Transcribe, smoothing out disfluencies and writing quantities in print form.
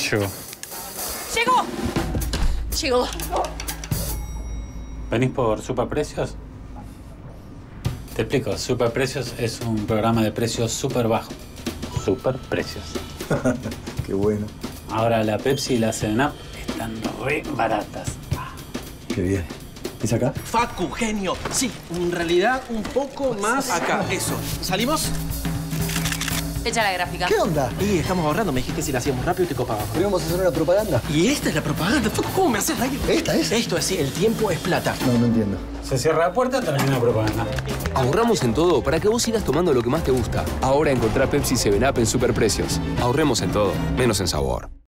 Llegó. ¡Llegó! Llegó. ¿Venís por Superprecios? Te explico. Superprecios es un programa de precios súper bajo. Superprecios. Qué bueno. Ahora la Pepsi y la 7-Up están re baratas. Qué bien. ¿Es acá? Facu, genio. Sí, en realidad un poco más acá. Eso. ¿Salimos? Echa la gráfica. ¿Qué onda? Y estamos ahorrando. Me dijiste si la hacíamos rápido te copábamos. ¿Pero vamos a hacer una propaganda? Y esta es la propaganda. Facu, ¿cómo me haces reír? ¿Esta es? Esto es así, el tiempo es plata. No entiendo. Se cierra la puerta, termina la propaganda. Ahorramos en todo para que vos sigas tomando lo que más te gusta. Ahora encontrá Pepsi 7-Up en Superprecios. Ahorremos en todo, menos en sabor.